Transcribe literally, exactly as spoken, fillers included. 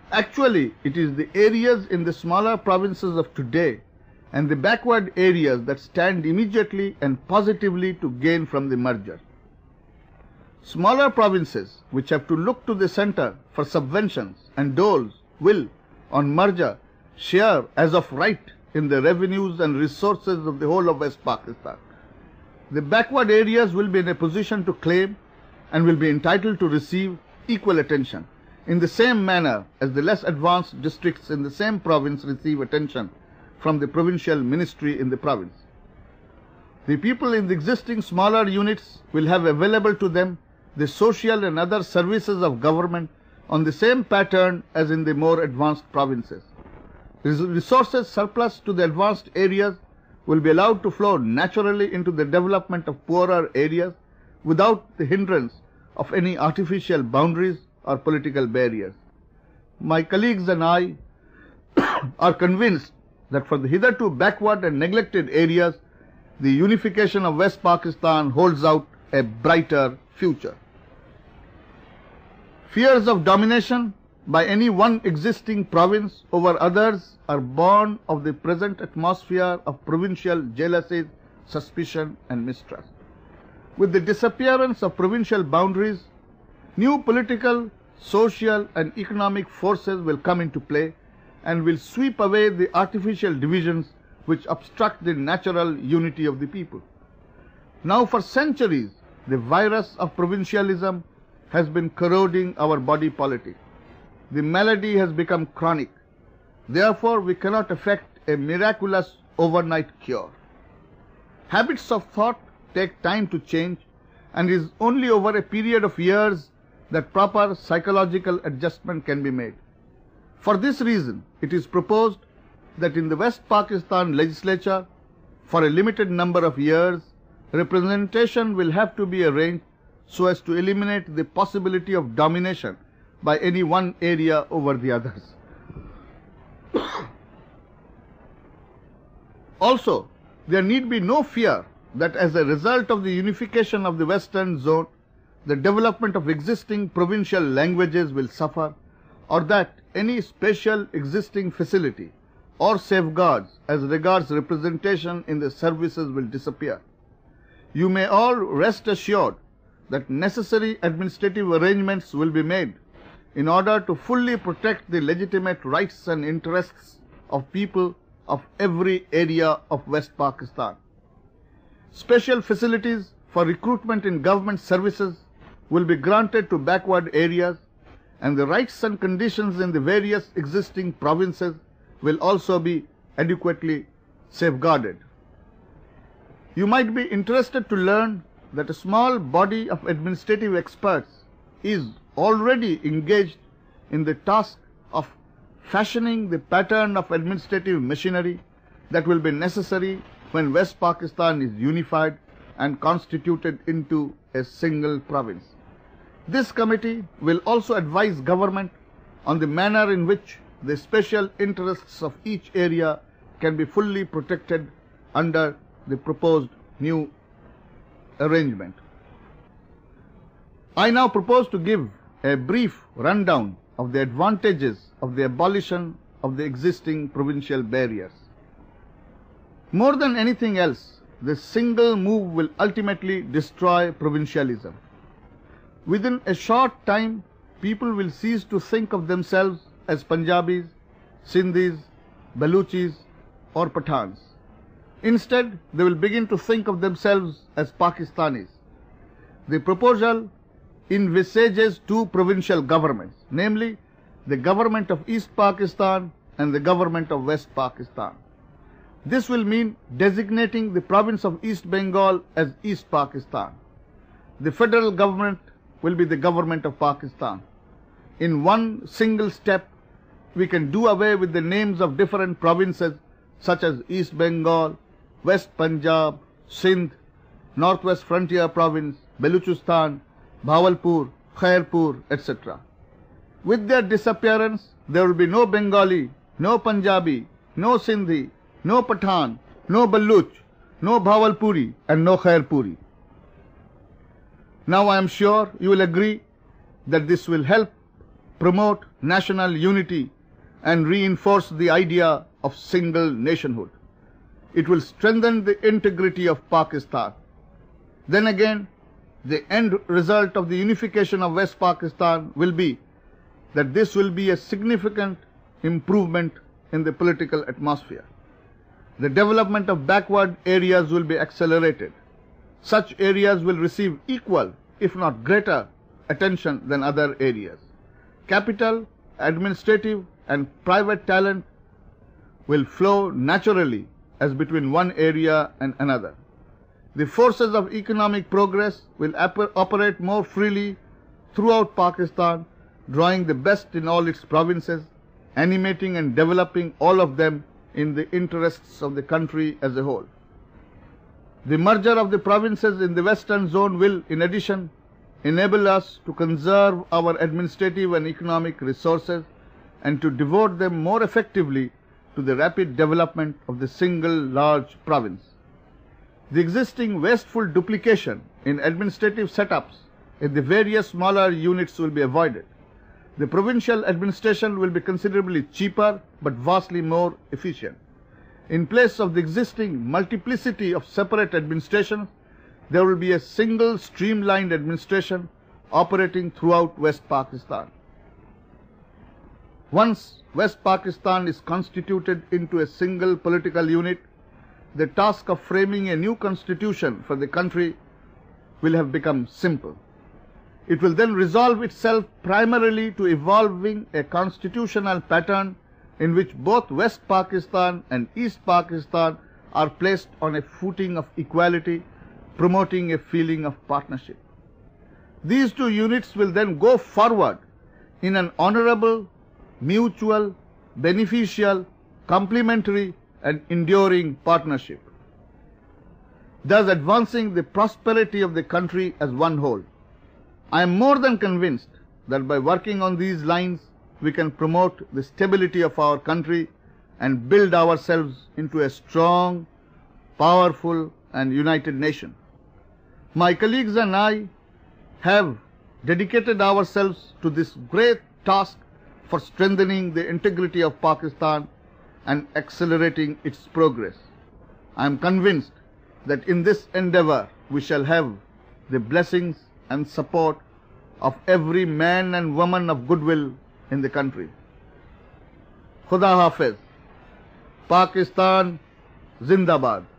Actually, it is the areas in the smaller provinces of today and the backward areas that stand immediately and positively to gain from the merger. Smaller provinces, which have to look to the center for subventions and doles, will, on merger, share as of right in the revenues and resources of the whole of West Pakistan. The backward areas will be in a position to claim and will be entitled to receive equal attention, in the same manner as the less advanced districts in the same province receive attention from the provincial ministry in the province. The people in the existing smaller units will have available to them the social and other services of government on the same pattern as in the more advanced provinces. Resources surplus to the advanced areas will be allowed to flow naturally into the development of poorer areas without the hindrance of any artificial boundaries or political barriers. My colleagues and I are convinced that for the hitherto backward and neglected areas, the unification of West Pakistan holds out a brighter future. Fears of domination by any one existing province over others are born of the present atmosphere of provincial jealousies, suspicion and mistrust. With the disappearance of provincial boundaries, new political, social and economic forces will come into play and will sweep away the artificial divisions which obstruct the natural unity of the people. Now for centuries, the virus of provincialism has been corroding our body politic. The malady has become chronic. Therefore, we cannot effect a miraculous overnight cure. Habits of thought take time to change, and it is only over a period of years that proper psychological adjustment can be made. For this reason, it is proposed that in the West Pakistan legislature, for a limited number of years, representation will have to be arranged so as to eliminate the possibility of domination by any one area over the others. Also, there need be no fear that as a result of the unification of the western zone, the development of existing provincial languages will suffer, or that any special existing facility or safeguards as regards representation in the services will disappear. You may all rest assured that necessary administrative arrangements will be made in order to fully protect the legitimate rights and interests of people of every area of West Pakistan. Special facilities for recruitment in government services will be granted to backward areas, and the rights and conditions in the various existing provinces will also be adequately safeguarded. You might be interested to learn that a small body of administrative experts is already engaged in the task of fashioning the pattern of administrative machinery that will be necessary when West Pakistan is unified and constituted into a single province. This committee will also advise government on the manner in which the special interests of each area can be fully protected under the proposed new arrangement. I now propose to give a brief rundown of the advantages of the abolition of the existing provincial barriers. More than anything else, this single move will ultimately destroy provincialism. Within a short time, people will cease to think of themselves as Punjabis, Sindhis, Baluchis or Pathans. Instead, they will begin to think of themselves as Pakistanis. The proposal envisages two provincial governments, namely the government of East Pakistan and the government of West Pakistan. This will mean designating the province of East Bengal as East Pakistan. The federal government will be the government of Pakistan. In one single step, we can do away with the names of different provinces such as East Bengal, West Punjab, Sindh, Northwest Frontier Province, Baluchistan, Bhavalpur, Khairpur, et cetera. With their disappearance, there will be no Bengali, no Punjabi, no Sindhi, no Pathan, no Baluch, no Bhavalpuri and no Khairpuri. Now I am sure you will agree that this will help promote national unity and reinforce the idea of single nationhood. It will strengthen the integrity of Pakistan. Then again, the end result of the unification of West Pakistan will be that this will be a significant improvement in the political atmosphere. The development of backward areas will be accelerated. Such areas will receive equal, if not greater, attention than other areas. Capital, administrative and private talent will flow naturally as between one area and another. The forces of economic progress will operate more freely throughout Pakistan, drawing the best in all its provinces, animating and developing all of them in the interests of the country as a whole. The merger of the provinces in the western zone will, in addition, enable us to conserve our administrative and economic resources and to devote them more effectively to the rapid development of the single large province. The existing wasteful duplication in administrative setups in the various smaller units will be avoided. The provincial administration will be considerably cheaper but vastly more efficient. In place of the existing multiplicity of separate administrations, there will be a single streamlined administration operating throughout West Pakistan. Once West Pakistan is constituted into a single political unit, the task of framing a new constitution for the country will have become simple. It will then resolve itself primarily to evolving a constitutional pattern in which both West Pakistan and East Pakistan are placed on a footing of equality, promoting a feeling of partnership. These two units will then go forward in an honorable, mutual, beneficial, complementary and enduring partnership, thus advancing the prosperity of the country as one whole. I am more than convinced that by working on these lines, we can promote the stability of our country and build ourselves into a strong, powerful and united nation. My colleagues and I have dedicated ourselves to this great task for strengthening the integrity of Pakistan and accelerating its progress. I am convinced that in this endeavor we shall have the blessings and support of every man and woman of goodwill in the country. Khuda Hafiz. Pakistan Zindabad.